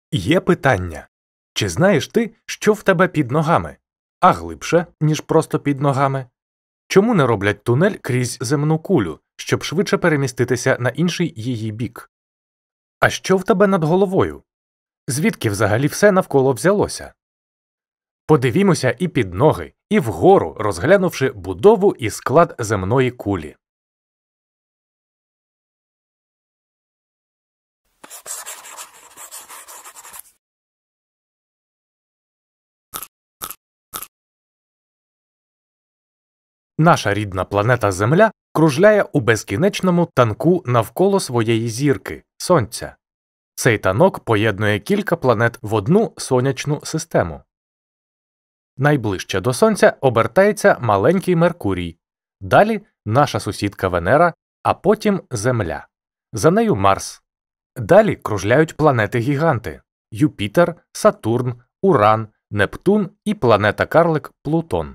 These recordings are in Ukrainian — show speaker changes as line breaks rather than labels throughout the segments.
Є питання. Чи знаєш ти, що в тебе під ногами? А глибше, ніж просто під ногами? Чому не роблять тунель крізь земну кулю, щоб швидше переміститися на інший її бік? А що в тебе над головою? Звідки взагалі все навколо взялося? Подивімося і під ноги, і вгору, розглянувши будову і склад земної кулі. Наша рідна планета Земля кружляє у безкінечному танку навколо своєї зірки – Сонця. Цей танок поєднує кілька планет в одну сонячну систему. Найближче до Сонця обертається маленький Меркурій, далі наша сусідка Венера, а потім Земля. За нею Марс. Далі кружляють планети-гіганти – Юпітер, Сатурн, Уран, Нептун і планета-карлик Плутон.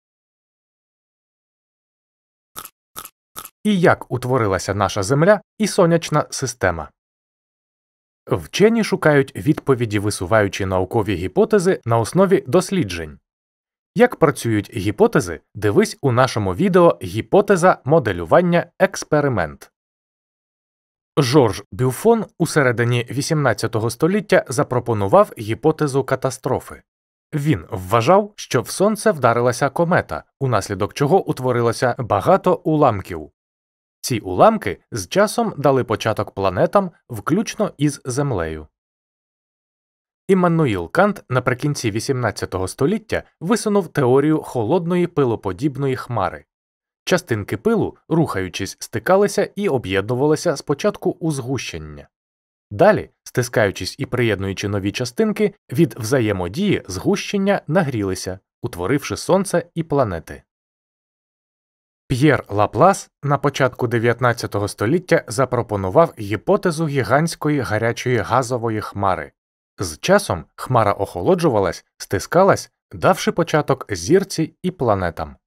І як утворилася наша Земля і сонячна система? Вчені шукають відповіді, висуваючи наукові гіпотези на основі досліджень. Як працюють гіпотези, дивись у нашому відео «Гіпотеза моделювання експеримент». Жорж Бюфон у середині XVIII століття запропонував гіпотезу катастрофи. Він вважав, що в Сонце вдарилася комета, унаслідок чого утворилося багато уламків. Ці уламки з часом дали початок планетам, включно із Землею. Іммануїл Кант наприкінці XVIII століття висунув теорію холодної пилоподібної хмари. Частинки пилу, рухаючись, стикалися і об'єднувалися спочатку у згущення. Далі, стискаючись і приєднуючи нові частинки, від взаємодії згущення нагрілися, утворивши Сонце і планети. П'єр Лаплас на початку 19 століття запропонував гіпотезу гігантської гарячої газової хмари. З часом хмара охолоджувалась, стискалась, давши початок зірці і планетам.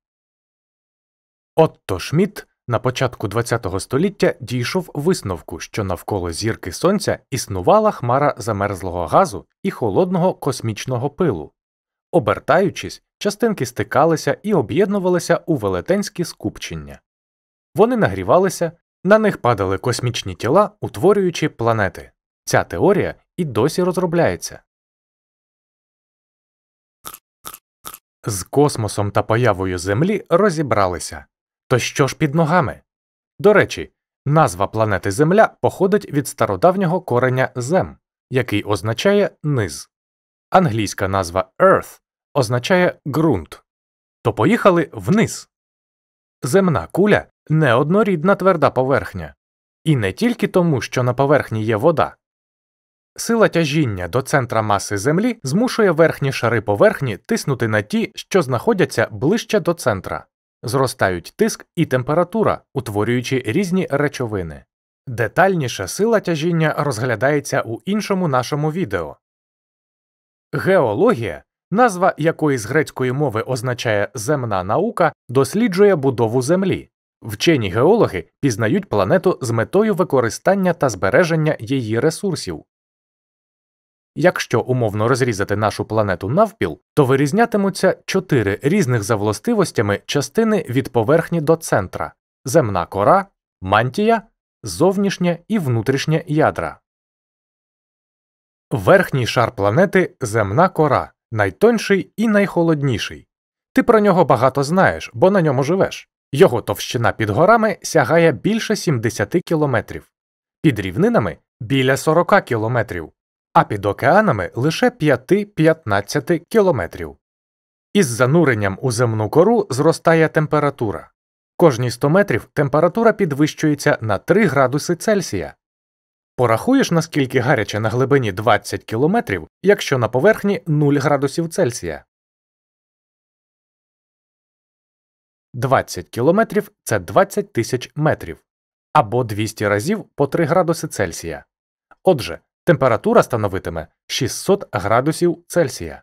Отто Шмідт на початку ХХ століття дійшов висновку, що навколо зірки Сонця існувала хмара замерзлого газу і холодного космічного пилу. Обертаючись, частинки стикалися і об'єднувалися у велетенські скупчення. Вони нагрівалися, на них падали космічні тіла, утворюючи планети. Ця теорія і досі розробляється. З космосом та появою Землі розібралися. То що ж під ногами? До речі, назва планети Земля походить від стародавнього кореня «зем», який означає «низ». Англійська назва Earth означає ґрунт. То поїхали вниз. Земна куля – неоднорідна тверда поверхня. І не тільки тому, що на поверхні є вода. Сила тяжіння до центра маси Землі змушує верхні шари поверхні тиснути на ті, що знаходяться ближче до центра. Зростають тиск і температура, утворюючи різні речовини. Детальніше сила тяжіння розглядається у іншому нашому відео. Геологія, назва якої з грецької мови означає «земна наука», досліджує будову Землі. Вчені геологи пізнають планету з метою використання та збереження її ресурсів. Якщо умовно розрізати нашу планету навпіл, то вирізнятимуться 4 різних за властивостями частини від поверхні до центра – земна кора, мантія, зовнішнє і внутрішнє ядра. Верхній шар планети – земна кора, найтонший і найхолодніший. Ти про нього багато знаєш, бо на ньому живеш. Його товщина під горами сягає більше 70 кілометрів, під рівнинами – біля 40 кілометрів, а під океанами – лише 5-15 кілометрів. Із зануренням у земну кору зростає температура. Кожні 100 метрів температура підвищується на 3 градуси Цельсія. Порахуєш, наскільки гаряче на глибині 20 кілометрів, якщо на поверхні 0 градусів Цельсія. 20 кілометрів – це 20 тисяч метрів, або 200 разів по 3 градуси Цельсія. Отже, температура становитиме 600 градусів Цельсія.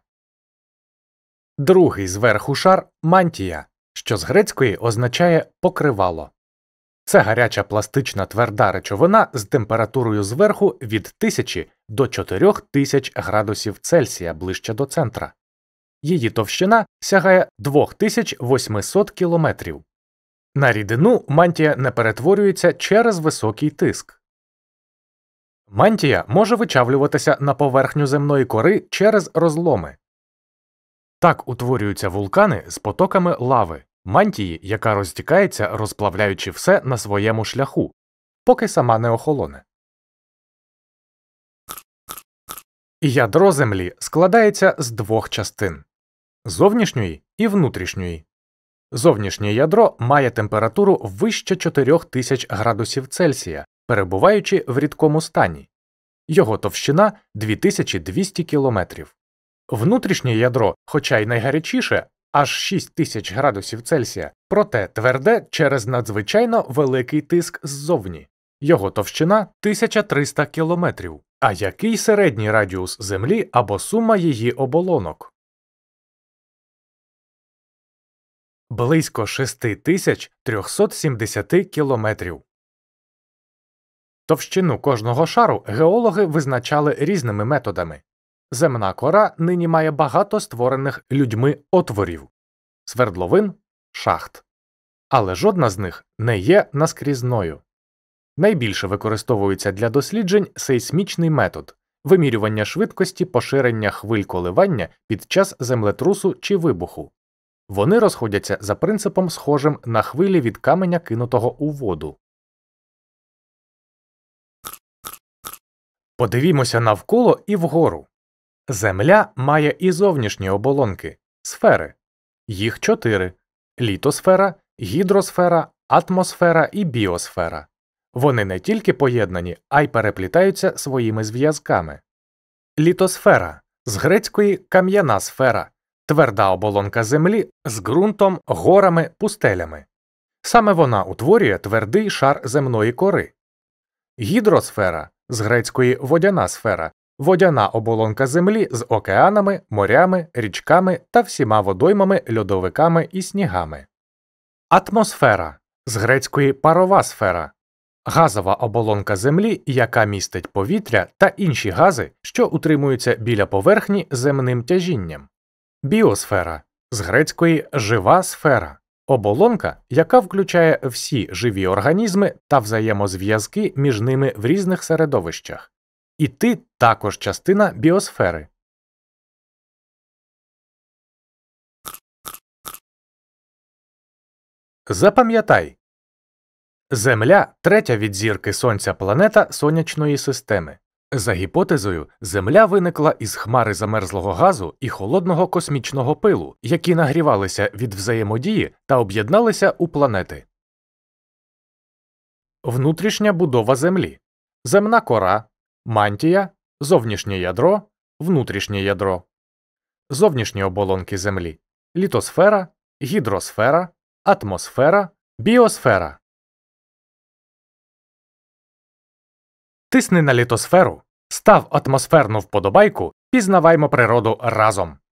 Другий зверху шар – мантія, що з грецької означає «покривало». Це гаряча пластична тверда речовина з температурою зверху від 1000 до 4000 градусів Цельсія ближче до центра. Її товщина сягає 2800 кілометрів. На рідину мантія не перетворюється через високий тиск. Мантія може вичавлюватися на поверхню земної кори через розломи. Так утворюються вулкани з потоками лави, мантії, яка розтікається, розплавляючи все на своєму шляху, поки сама не охолоне. Ядро Землі складається з двох частин – зовнішньої і внутрішньої. Зовнішнє ядро має температуру вище 4000 градусів Цельсія, перебуваючи в рідкому стані. Його товщина – 2200 кілометрів. Внутрішнє ядро, хоча й найгарячіше, аж 6000 градусів Цельсія, проте тверде через надзвичайно великий тиск ззовні. Його товщина – 1300 кілометрів. А який середній радіус Землі або сума її оболонок? Близько 6370 кілометрів. Товщину кожного шару геологи визначали різними методами. Земна кора нині має багато створених людьми отворів – свердловин, шахт. Але жодна з них не є наскрізною. Найбільше використовується для досліджень сейсмічний метод – вимірювання швидкості поширення хвиль коливання під час землетрусу чи вибуху. Вони розходяться за принципом, схожим на хвилі від каменя, кинутого у воду. Подивімося навколо і вгору. Земля має і зовнішні оболонки – сфери. Їх 4 – літосфера, гідросфера, атмосфера і біосфера. Вони не тільки поєднані, а й переплітаються своїми зв'язками. Літосфера – з грецької кам'яна сфера, тверда оболонка Землі з ґрунтом, горами, пустелями. Саме вона утворює твердий шар земної кори. Гідросфера – з грецької водяна сфера, водяна оболонка Землі з океанами, морями, річками та всіма водоймами, льодовиками і снігами. Атмосфера – з грецької парова сфера, газова оболонка Землі, яка містить повітря та інші гази, що утримуються біля поверхні земним тяжінням. Біосфера – з грецької жива сфера, оболонка, яка включає всі живі організми та взаємозв'язки між ними в різних середовищах. І ти також частина біосфери. Запам'ятай. Земля – третя від зірки Сонця планета Сонячної системи. За гіпотезою, Земля виникла із хмари замерзлого газу і холодного космічного пилу, які нагрівалися від взаємодії та об'єдналися у планети. Внутрішня будова Землі. Земна кора, мантія, зовнішнє ядро, внутрішнє ядро. Зовнішні оболонки Землі. Літосфера, гідросфера, атмосфера, біосфера. Тисни на літосферу, став атмосферну вподобайку, пізнаваймо природу разом!